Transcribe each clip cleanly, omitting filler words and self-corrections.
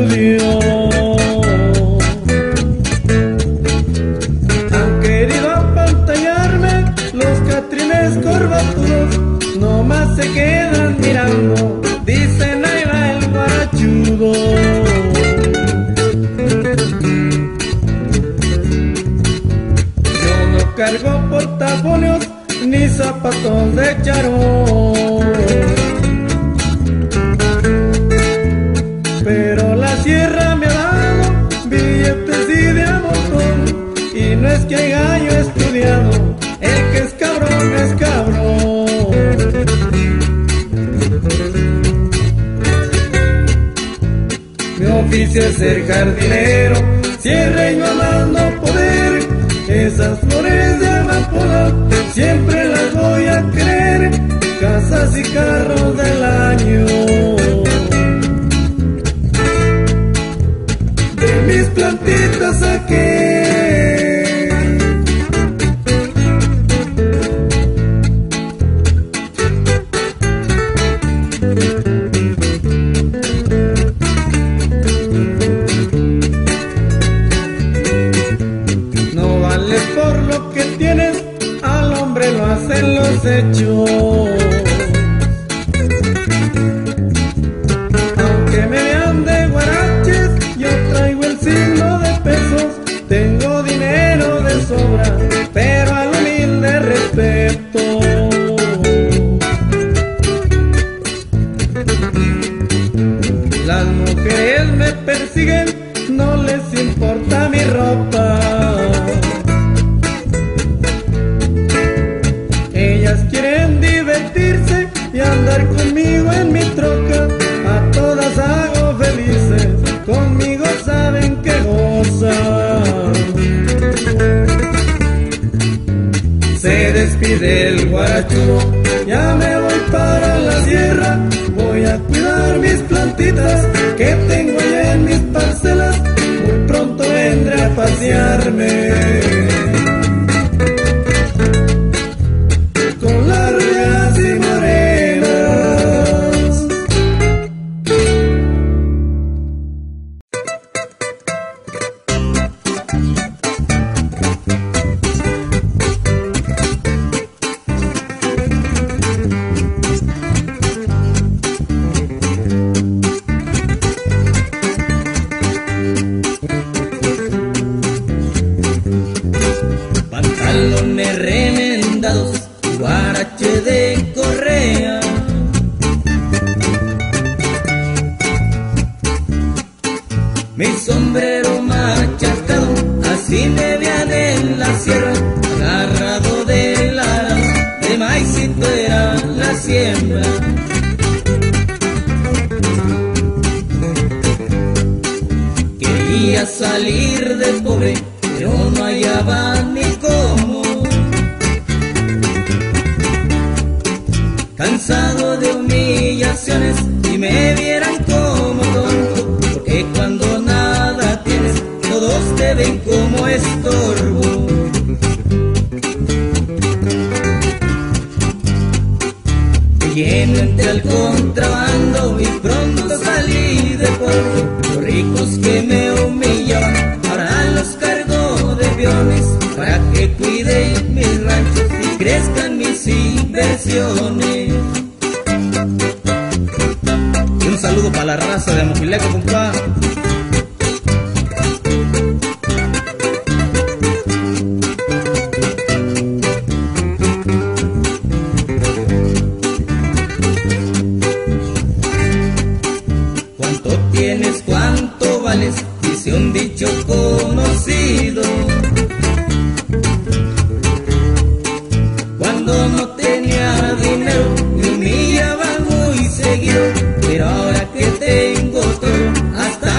estudio. Han querido apantallarme los catrines corbatudos, nomás se quedan mirando, dicen ahí va el guarachudo. Yo no cargo portafolios ni zapatos de charol, pero la sierra me ha dado billetes y de a montón, y no es que haya yo estudiado, el que es cabrón es cabrón. Mi oficio es ser jardinero, sierra y no amando poder, esas flores de amapola siempre las voy a querer, casas y carros del año. De mis plantitas saqué por lo que tienes, al hombre lo hacen los hechos. Aunque me vean de guaraches, yo traigo el signo de pesos. Tengo dinero de sobra, pero al humilde respeto. Las mujeres me persiguen, no les importa mi ropa. Ellas quieren divertirse y andar conmigo en mi troca. A todas hago felices, conmigo saben que gozan. Se despide el guarachudo, ya me voy para la sierra. Voy a cuidar mis plantitas que tengo allá en mis parcelas. Muy pronto vendré a pasearme con las rubias y morenas. Pantalones remendados, guarache de correa, mi sombrero machacado, así me vean en la sierra, agarrado del arado, de maicito era la siembra. Quería salir de pobre, pero no hallaba ni cómo. Cansado de humillaciones y me vieran como tonto, porque cuando nada tienes, todos te ven como estorbo. Lleno entre el contrabando y pronto salí de polvo. Los ricos que me humillaban, ahora los cargo de peones, para que cuide mis ranchos y crezcan mis inversiones. Y un saludo para la raza de Amojileco, compa. ¿Cuánto tienes? ¿Cuánto vales? Dice un dicho conocido. Cuando no tenía dinero me humillaban muy seguido, pero ahora que tengo todo, hasta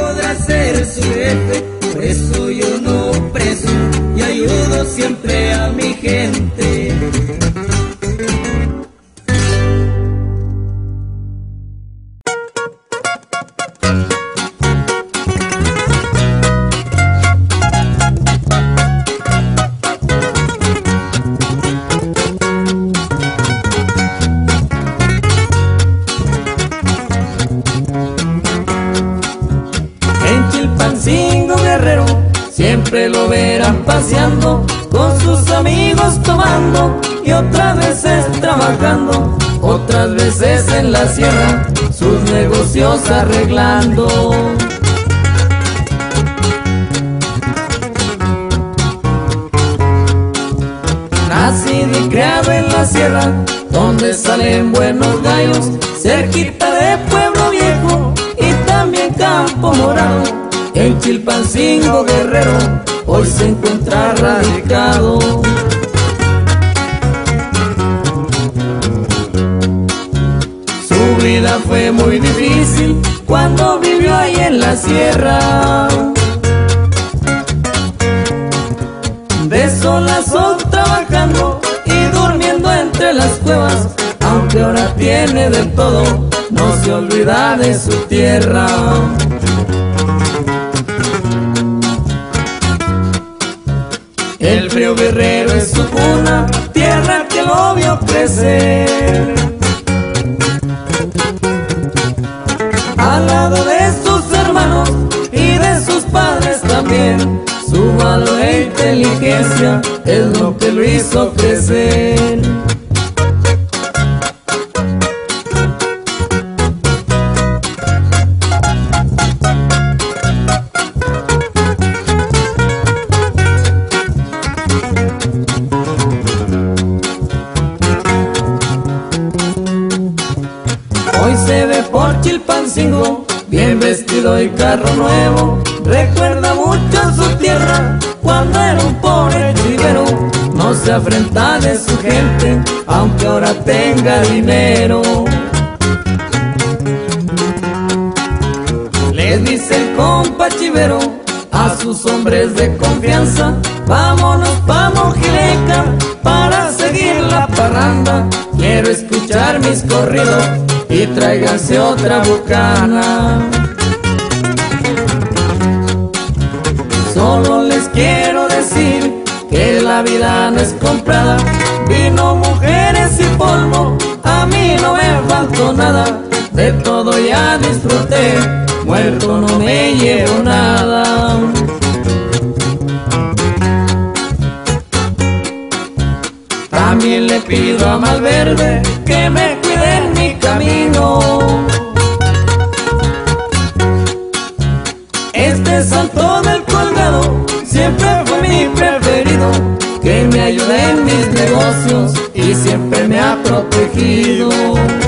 podrá ser su jefe. Por eso yo no presumo y ayudo siempre a mi gente. Siempre lo verán paseando, con sus amigos tomando, y otras veces trabajando, otras veces en la sierra, sus negocios arreglando. Nacido y criado en la sierra, donde salen buenos gallos, cerquita de Pueblo Viejo y también Campo Morado. En Chilpancingo, Guerrero, hoy se encuentra radicado. Su vida fue muy difícil cuando vivió ahí en la sierra. De sol a sol trabajando y durmiendo entre las cuevas. Aunque ahora tiene de todo, no se olvida de su tierra. El frío Guerrero es su cuna, tierra que lo vio crecer. Al lado de sus hermanos y de sus padres también, su valor e inteligencia es lo que lo hizo crecer. Hoy se ve por Chilpancingo, bien vestido y carro nuevo. Recuerda mucho su tierra, cuando era un pobre chivero. No se afrenta de su gente, aunque ahora tenga dinero. Les dice el compa chivero a sus hombres de confianza: vámonos pa' Mojileca para seguir la parranda. Quiero escuchar mis corridos y tráiganse otra bucana. Solo les quiero decir que la vida no es comprada. Vino, mujeres y polvo, a mí no me faltó nada. De todo ya disfruté, muerto no me llevo nada. También le pido a Malverde que me cuide en mi camino. Este Salto del Colgado siempre fue mi preferido, que me ayude en mis negocios y siempre me ha protegido.